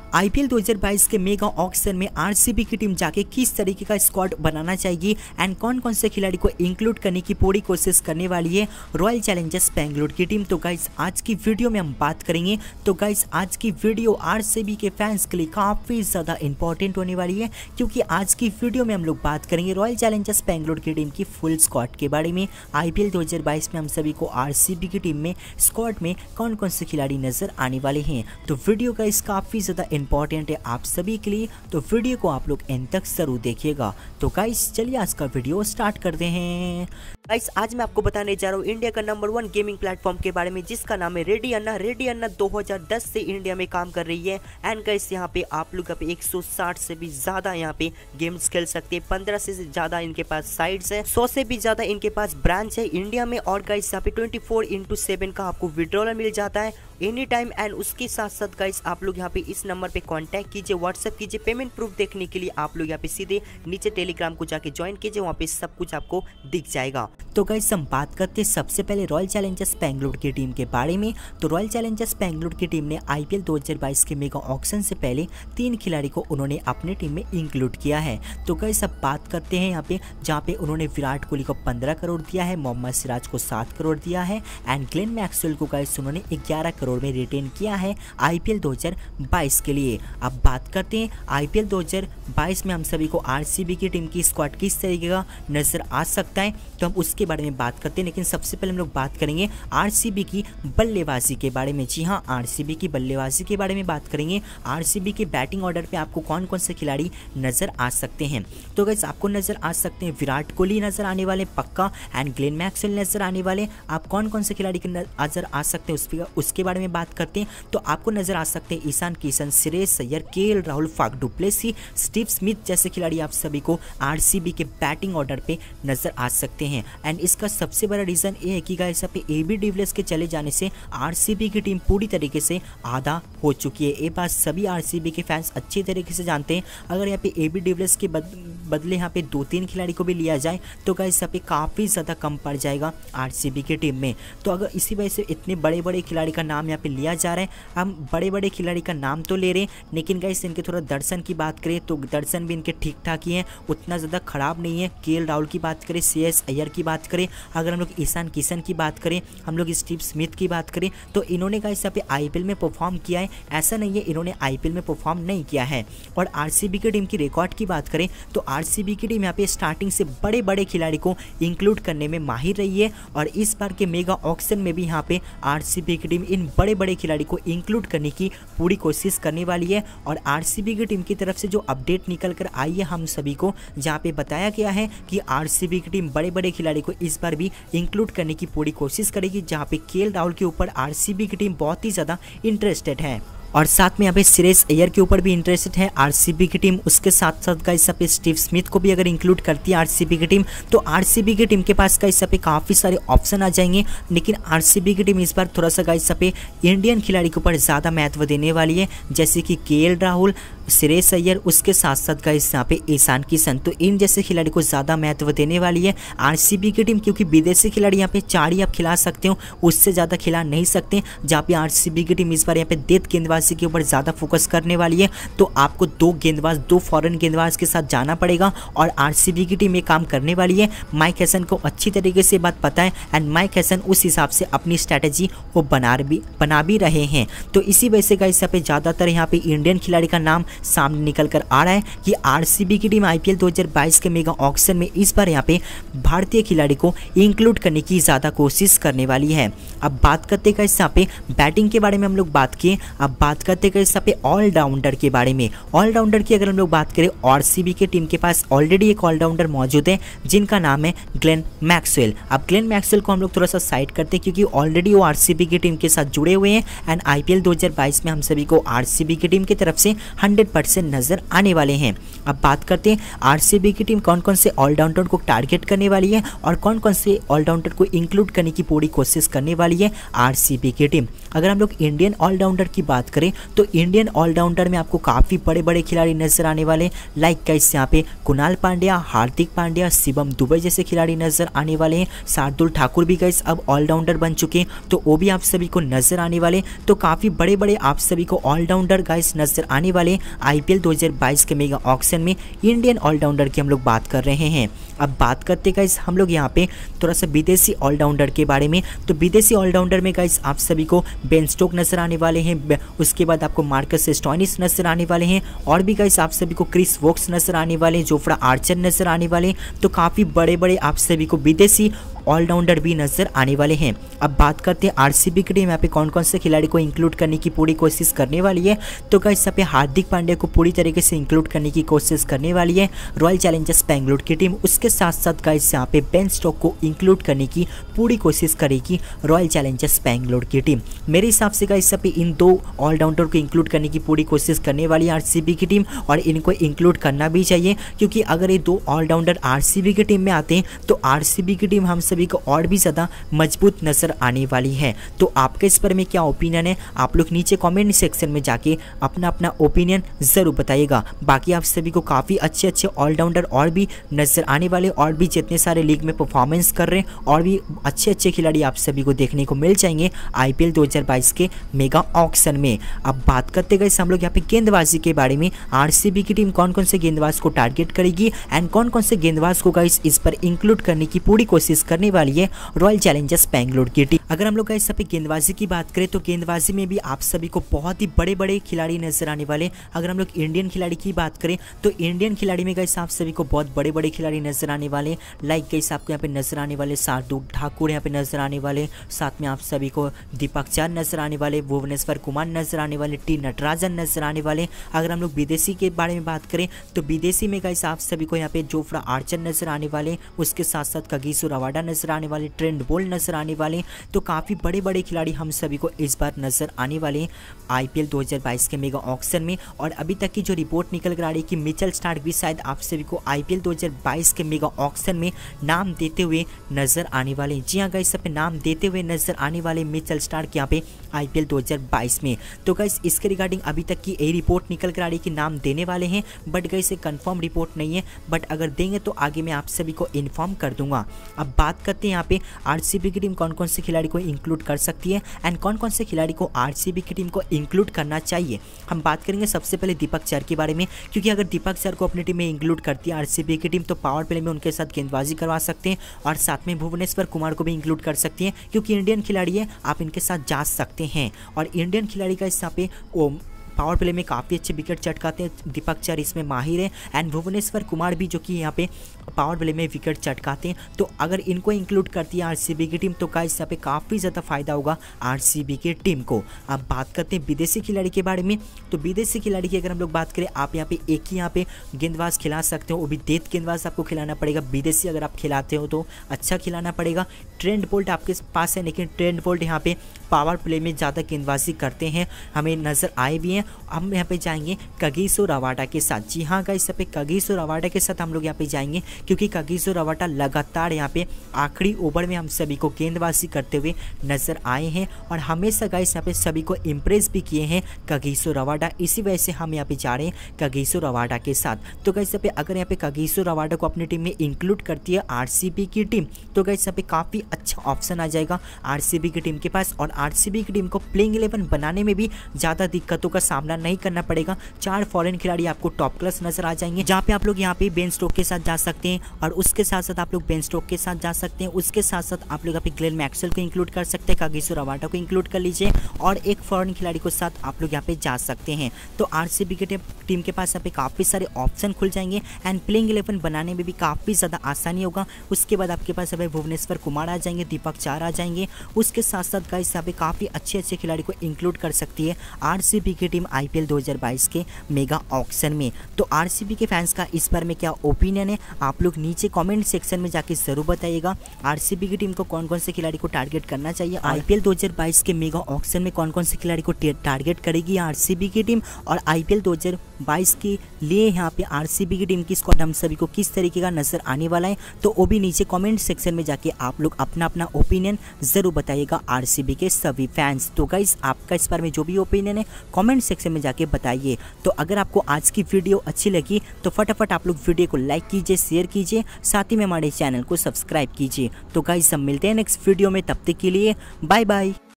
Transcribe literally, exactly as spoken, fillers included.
IPL दो हज़ार बाईस के मेगा ऑक्शन में आरसीबी की टीम जाके किस तरीके का स्क्वाड बनाना चाहिए एंड कौन कौन से खिलाड़ी को इंक्लूड करने की पूरी कोशिश करने वाली है रॉयल चैलेंजर्स बेंगलुरु की टीम। तो गाइस आज की वीडियो में हम बात करेंगे। तो गाइस आज की वीडियो आरसीबी के फैंस के लिए काफ़ी ज़्यादा इंपॉर्टेंट होने वाली है, क्योंकि आज की वीडियो में हम लोग बात करेंगे रॉयल चैलेंजर्स बेंगलुरु की टीम की फुल स्क्वाड के बारे में। आईपीएल दो हज़ार बाईस में हम सभी को आरसीबी की टीम में स्क्वाड में कौन कौन से खिलाड़ी नजर आने वाले हैं। तो वीडियो गाइस काफ़ी ज़्यादा इंपॉर्टेंट है आप सभी के लिए, तो वीडियो को आप लोग एंड तक जरूर देखिएगा। तो गाइस चलिए आज का वीडियो स्टार्ट करते हैं। गाइस आज मैं आपको बताने जा रहा हूँ इंडिया का नंबर वन गेमिंग प्लेटफॉर्म के बारे में, जिसका नाम है रेडी अन्ना। रेडी अन्ना दो हज़ार दस से इंडिया में काम कर रही है एंड गाइस यहाँ पे आप लोग पे एक सौ साठ से भी ज्यादा यहाँ पे गेम्स खेल सकते हैं। पंद्रह से ज्यादा इनके पास साइट्स है, सौ से भी ज्यादा इनके पास ब्रांच है इंडिया में। और गाइस यहाँ पे ट्वेंटी फोर इंटू सेवन का आपको विड्रॉल मिल जाता है एनी टाइम। एंड उसके साथ साथ गाइस आप लोग यहाँ पे इस नंबर पे कांटेक्ट कीजिए, व्हाट्सएप कीजिए। पेमेंट प्रूफ देखने के लिए आप लोग यहाँ पे सीधे नीचे टेलीग्राम को जाके ज्वाइन कीजिए, वहाँ पे सब कुछ आपको दिख जाएगा। तो गाइस हम बात करते हैं सबसे पहले रॉयल चैलेंजर्स बेंगलुरु की टीम के बारे में। तो रॉयल चैलेंजर्स बेंगलुरु की टीम ने आईपीएल दो हज़ार बाईस के मेगा ऑक्शन से पहले तीन खिलाड़ी को उन्होंने अपने टीम में इंक्लूड किया है। तो गाइस अब बात करते हैं यहाँ पे, जहाँ पे उन्होंने विराट कोहली को पंद्रह करोड़ दिया है, मोहम्मद सिराज को सात करोड़ दिया है एंड ग्लेन मैक्सवेल को गाइस उन्होंने ग्यारह करोड़ में रिटेन किया है आईपीएल दो हज़ार बाईस के लिए। अब बात करते हैं आईपीएल दो हज़ार बाईस में हम सभी को आरसीबी की टीम की स्क्वाड किस तरीके का नजर आ सकता है, तो हम उसके बारे में बात करते हैं। लेकिन सबसे पहले हम लोग बात करेंगे आरसीबी की बल्लेबाजी के बारे में। जी हाँ, आरसीबी की बल्लेबाजी के बारे में बात करेंगे। आरसीबी के बैटिंग ऑर्डर पे आपको कौन कौन से खिलाड़ी नजर आ सकते हैं। तो गाइस आपको नजर आ सकते हैं विराट कोहली नजर आने वाले पक्का एंड ग्लेन मैक्सवेल नजर आने वाले। आप कौन कौन से खिलाड़ी के नजर आ सकते हैं उसके उसके बारे में बात करते हैं। तो आपको नजर आ सकते हैं Ishan Kishan, Shreyas Iyer, KL Rahul, Faf du Plessis, Steve Smith जैसे खिलाड़ी आप सभी को आरसीबी के बैटिंग ऑर्डर पे नजर आ सकते हैं। एंड इसका सबसे बड़ा रीजन ये है कि गाइस यहाँ पे एबी डिविलियर्स के चले जाने से आरसीबी की टीम पूरी तरीके से आधा हो चुकी है। ये बात सभी आरसीबी के फैंस अच्छी तरीके से जानते हैं। अगर यहाँ पे एबी डिविलियर्स के बद, बदले यहाँ पे दो तीन खिलाड़ी को भी लिया जाए तो गाइस यहाँ पे काफ़ी ज़्यादा कम पड़ जाएगा आरसीबी की टीम में। तो अगर इसी वजह से इतने बड़े बड़े खिलाड़ी का नाम यहाँ पे लिया जा रहा है, हम बड़े बड़े खिलाड़ी का नाम तो ले रहे हैं, लेकिन गाइस इनके थोड़ा दर्शन की बात करें तो दर्शन भी इनके ठीक ठाक ही हैं, उतना ज़्यादा खराब नहीं है। केएल राहुल की बात करें, श्रेयस अय्यर की बात करें, अगर हम लोग ईशान किशन की बात करें, हम लोग स्टीव स्मिथ की बात करें, तो इन्होंने गाइस यहाँ पे आईपीएल में परफॉर्म किया है। ऐसा नहीं है इन्होंने आईपीएल में परफॉर्म नहीं किया है। और आरसीबी की टीम की रिकॉर्ड की बात करें तो आरसीबी की टीम यहाँ पे स्टार्टिंग से बड़े बड़े खिलाड़ी को इंक्लूड करने में माहिर रही है। और इस बार के मेगा ऑक्शन में भी यहाँ पे आरसीबी की टीम इन बड़े बड़े खिलाड़ी को इंक्लूड करने की पूरी कोशिश करने वाली है। और आरसीबी की टीम की तरफ से जो अपडेट निकल कर आई है हम सभी को, जहाँ पे बताया गया है कि आरसीबी की टीम बड़े बड़े खिलाड़ी को इस बार भी इंक्लूड करने की पूरी कोशिश करेगी, जहाँ पे केएल राहुल के ऊपर आरसीबी की टीम बहुत ही ज़्यादा इंटरेस्टेड है और साथ में यहाँ पे श्रेयस अय्यर के ऊपर भी इंटरेस्टेड है आरसीबी की टीम। उसके साथ साथ गाइस यहाँ पे स्टीव स्मिथ को भी अगर इंक्लूड करती है आरसीबी की टीम तो आरसीबी की टीम के पास गाइस यहाँ पे काफ़ी सारे ऑप्शन आ जाएंगे। लेकिन आरसीबी की टीम इस बार थोड़ा सा गाइस यहाँ पे इंडियन खिलाड़ी के ऊपर ज़्यादा महत्व देने वाली है, जैसे कि केएल राहुल, श्रेयस अय्यर, उसके साथ साथ गाइस यहाँ पे ईशान किशन, तो इन जैसे खिलाड़ी को ज़्यादा महत्व देने वाली है आरसीबी की टीम। क्योंकि विदेशी खिलाड़ी यहाँ पे चार ही आप खिला सकते हो, उससे ज़्यादा खिला नहीं सकते, जहाँ पे आरसीबी की टीम इस बार यहाँ पे डेथ गेंदबाजी के ऊपर ज़्यादा फोकस करने वाली है। तो आपको दो गेंदबाज, दो फॉरेन गेंदबाज के साथ जाना पड़ेगा और आरसीबी की टीम ये काम करने वाली है। माइक हैसन को अच्छी तरीके से बात पता है एंड माइक हैसन उस हिसाब से अपनी स्ट्रैटेजी वो बना भी बना भी रहे हैं। तो इसी वजह से गाइस यहाँ पे ज़्यादातर यहाँ पे इंडियन खिलाड़ी का नाम सामने निकल कर आ रहा है कि आरसीबी की टीम आईपीएल दो हज़ार बाईस के मेगा ऑक्शन में इस बार यहाँ पे भारतीय खिलाड़ी को इंक्लूड करने की ज़्यादा कोशिश करने वाली है। अब बात करते हैं यहाँ पे बैटिंग के बारे में हम लोग बात किए, अब बात करते हैं यहाँ पे ऑलराउंडर के बारे में। ऑलराउंडर की अगर हम लोग बात करें, आरसीबी की टीम के पास ऑलरेडी एक ऑलराउंडर मौजूद है जिनका नाम है ग्लेन मैक्सवेल। अब ग्लेन मैक्सवेल को हम लोग थोड़ा सा साइड करते हैं क्योंकि ऑलरेडी वो आरसीबी की टीम के साथ जुड़े हुए हैं एंड आईपीएल दो हज़ार बाईस में हम सभी को आरसीबी की टीम की तरफ से हंड्रेड परसेंट नजर आने वाले हैं। अब बात करते हैं आरसीबी की टीम कौन कौन से ऑलराउंडर को टारगेट करने वाली है और कौन कौन से ऑलराउंडर को इंक्लूड करने की पूरी कोशिश करने वाली है आरसीबी की टीम। अगर हम लोग इंडियन ऑलराउंडर की बात करें तो इंडियन ऑलराउंडर में आपको काफ़ी बड़े बड़े खिलाड़ी नजर आने वाले, लाइक गाइस यहाँ पे कुणाल पांड्या, हार्दिक पांड्या, शिवम दुबे जैसे खिलाड़ी नजर आने वाले हैं। शार्दुल ठाकुर भी गाइस अब ऑलराउंडर बन चुके हैं, तो वो भी आप सभी को नजर आने वाले। तो काफ़ी बड़े बड़े आप सभी को ऑलराउंडर गाइस नजर आने वाले आईपीएल दो हज़ार बाईस के मेगा ऑक्शन में इंडियन ऑलराउंडर की हम लोग बात कर रहे हैं। अब बात करते गाइस हम लोग यहाँ पे थोड़ा सा विदेशी ऑलराउंडर के बारे में। तो विदेशी ऑलराउंडर में गाइस आप सभी को बेन स्टोक नजर आने वाले हैं, उसके बाद आपको मार्कस स्टोइनिस नजर आने वाले हैं, और भी गाइस आप सभी को क्रिस वोक्स नजर आने वाले, जोफ्रा आर्चर नजर आने वाले। तो काफ़ी बड़े बड़े आप सभी को विदेशी ऑलराउंडर भी नजर आने वाले हैं। अब बात करते हैं आरसीबी की टीम यहाँ पे कौन कौन से खिलाड़ी को इंक्लूड करने की पूरी कोशिश करने वाली है। तो गाइस यहाँ पे हार्दिक पांड्या को पूरी तरीके से इंक्लूड करने की कोशिश करने वाली है रॉयल चैलेंजर्स बेंगलुरु की टीम। उसके साथ साथ गाइस यहाँ पे बेन स्टोक को इंक्लूड करने की पूरी कोशिश करेगी रॉयल चैलेंजर्स बेंगलुरु की टीम। मेरे हिसाब से गाइस यहाँ पे इन दो ऑलराउंडर को इंक्लूड करने की पूरी कोशिश करने वाली है आरसीबी की टीम, और इनको इंक्लूड करना भी चाहिए, क्योंकि अगर ये दो ऑलराउंडर आरसीबी की टीम में आते हैं तो आरसीबी की टीम हम सभी को और भी ज़्यादा मजबूत नजर आने वाली है। तो आपके इस पर में क्या ओपिनियन है, आप लोग नीचे कमेंट सेक्शन में जाके अपना अपना ओपिनियन ज़रूर बताइएगा। बाकी आप सभी को काफ़ी अच्छे अच्छे ऑलराउंडर और भी नजर आने वाले, और भी जितने सारे लीग में परफॉर्मेंस कर रहे हैं और भी अच्छे अच्छे खिलाड़ी आप सभी को देखने को मिल जाएंगे आईपीएल दो हज़ार बाईस के मेगा ऑक्शन में। अब बात करते गए हम लोग यहाँ पे गेंदबाजी के बारे में, आरसीबी की टीम कौन कौन से गेंदबाज को टारगेट करेगी एंड कौन कौन से गेंदबाज को गाइस इस पर इंक्लूड करने की पूरी कोशिश करने वाली है रॉयल चैलेंजर्स बेंगलुरु की टीम। अगर हम लोग गाइस यहाँ पे गेंदबाजी की बात करें तो गेंदबाजी में भी आप सभी को बहुत ही बड़े बड़े खिलाड़ी नजर आने वाले। अगर हम लोग इंडियन खिलाड़ी की बात करें तो इंडियन खिलाड़ी में गाइस आप सभी को बहुत बड़े बड़े खिलाड़ी नजर आने वाले, लाइक गाइस आपको यहाँ पे नजर आने वाले शार्दुल ठाकुर यहाँ पे नजर आने वाले, साथ में आप सभी को दीपक चार नजर आने वाले, भुवनेश्वर कुमार नजर आने वाले, टी नटराजन नजर आने वाले। अगर हम लोग विदेशी के बारे में बात करें तो विदेशी में गाइस आप सभी को यहाँ पे जोफ्रा आर्चर नजर आने वाले, उसके साथ साथ कागिसो रबाडा नजर आने वाले, ट्रेंट बोल्ट नजर आने वाले। तो काफ़ी बड़े बड़े खिलाड़ी हम सभी को इस बार नजर आने वाले आईपीएल दो हज़ार बाईस के मेगा ऑक्शन में। और अभी तक की जो रिपोर्ट निकल कर आ रही है कि मिचेल स्टार्क भी शायद आप सभी को आईपीएल दो हज़ार बाईस के मेगा ऑक्शन में नाम देते हुए नजर आने वाले। जी हाँ गाइस, यहाँ पे नाम देते हुए नजर आने वाले मिचेल स्टार्क यहाँ पे आईपीएल दो हज़ार बाईस में। तो गाइस इसके रिगार्डिंग अभी तक की ये रिपोर्ट निकल कर आ रही है कि नाम देने वाले हैं, बट गाइस ये कंफर्म रिपोर्ट नहीं है, बट अगर देंगे तो आगे मैं आप सभी को इन्फॉर्म कर दूंगा। अब बात करते हैं यहाँ पे आरसीबी की टीम कौन कौन से खिलाड़ी को इंक्लूड कर सकती है एंड कौन कौन से खिलाड़ी को आरसीबी की टीम को इंक्लूड करना चाहिए। हम बात करेंगे सबसे पहले दीपक चहर के बारे में, क्योंकि अगर दीपक चहर को अपनी टीम में इंक्लूड करती है आरसीबी की टीम तो पावर प्ले में उनके साथ गेंदबाजी करवा सकते हैं, और साथ में भुवनेश्वर कुमार को भी इंक्लूड कर सकती हैं, क्योंकि इंडियन खिलाड़ी है, आप इनके साथ जा सकते हैं। और इंडियन खिलाड़ी का इस यहाँ पे पावर प्ले में काफ़ी अच्छे विकेट चटकाते हैं, दीपक चहर इसमें माहिर है, एंड भुवनेश्वर कुमार भी जो कि यहाँ पे पावर प्ले में विकेट चटकाते हैं। तो अगर इनको इंक्लूड करती है आरसीबी की टीम तो गाइस यहाँ पे काफ़ी ज़्यादा फायदा होगा आरसीबी की टीम को। अब बात करते हैं विदेशी खिलाड़ी के बारे में, तो विदेशी खिलाड़ी की अगर हम लोग बात करें, आप यहाँ पे एक ही यहाँ पे गेंदबाज खिला सकते हो, वो भी डेथ गेंदबाज आपको खिलाना पड़ेगा। विदेशी अगर आप खिलाते हो तो अच्छा खिलाना पड़ेगा। ट्रेंट बोल्ट आपके पास है, लेकिन ट्रेंट बोल्ट यहाँ पे पावर प्ले में ज़्यादा गेंदबाजी करते हैं, हमें नज़र आए भी हैं। हम यहाँ पे जाएंगे कागिसो रबाडा के साथ। जी हाँ गाइस, यहाँ पे कागिसो रबाडा के साथ हम लोग यहाँ पे जाएंगे, क्योंकि कागिसो रबाडा लगातार यहाँ पे आखिरी ओवर में हम सभी को गेंदबाजी करते हुए नजर आए हैं, और हमेशा गाइस यहाँ पे सभी को इम्प्रेस भी किए हैं कागिसो रबाडा। इसी वजह से हम यहाँ पे जा रहे हैं कागिसो रबाडा के साथ। तो गाइस यहाँ पे अगर यहाँ पे कागिसो रबाडा को अपनी टीम में इंक्लूड करती है आरसीबी की टीम तो गाइस यहाँ पे काफ़ी अच्छा ऑप्शन आ जाएगा आरसीबी की टीम के पास, और आरसीबी की टीम को प्लेइंग इलेवन बनाने में भी ज़्यादा दिक्कतों का सामना नहीं करना पड़ेगा। चार फॉरेन खिलाड़ी आपको टॉप क्लास नजर आ जाएंगे, जहाँ पे आप लोग यहाँ पे बेन स्टोक के साथ जा सकते हैं, और उसके साथ साथ आप लोग बेन स्टोक के साथ जा सकते हैं। उसके साथ साथ आप लोग यहाँ पे ग्लेन मैक्सवेल को इंक्लूड कर सकते हैं, कागिसो रबाडा को इंक्लूड कर लीजिए, और एक फॉरेन खिलाड़ी को साथ आप लोग यहाँ पे जा सकते हैं। तो आरसीबी की टीम के पास यहाँ पे काफ़ी सारे ऑप्शन खुल जाएंगे, एंड प्लेइंग इलेवन बनाने में भी काफ़ी ज़्यादा आसानी होगा। उसके बाद आपके पास यहाँ पे भुवनेश्वर कुमार आ जाएंगे, दीपक चार आ जाएंगे, उसके साथ साथ गाइस यहाँ पे पे काफ़ी अच्छे अच्छे खिलाड़ी को इंक्लूड कर सकती है आरसीबी की टीम आईपीएल दो हज़ार बाईस के मेगा ऑक्शन में। तो आरसीबी के फैंस का इस बार में क्या ओपिनियन है, आप लोग नीचे कमेंट सेक्शन में जाके ज़रूर बताइएगा। आरसीबी की टीम को कौन कौन से खिलाड़ी को टारगेट करना चाहिए, आईपीएल दो हज़ार बाईस के मेगा ऑक्शन में कौन कौन से खिलाड़ी को टारगेट करेगी आरसीबी की टीम, और आईपीएल दो हज़ार बाईस के लिए यहाँ पे आरसीबी की टीम की स्क्वाड हम सभी को किस तरीके का नजर आने वाला है, तो वो भी नीचे कमेंट सेक्शन में जाके आप लोग अपना अपना ओपिनियन जरूर बताइएगा आरसीबी के सभी फैंस। तो गाइस आपका इस बार में जो भी ओपिनियन है कमेंट सेक्शन में जाके बताइए। तो अगर आपको आज की वीडियो अच्छी लगी तो फटाफट आप लोग वीडियो को लाइक कीजिए, शेयर कीजिए, साथ ही में हमारे चैनल को सब्सक्राइब कीजिए। तो गाइस हम मिलते हैं नेक्स्ट वीडियो में, तब तक के लिए बाय बाय।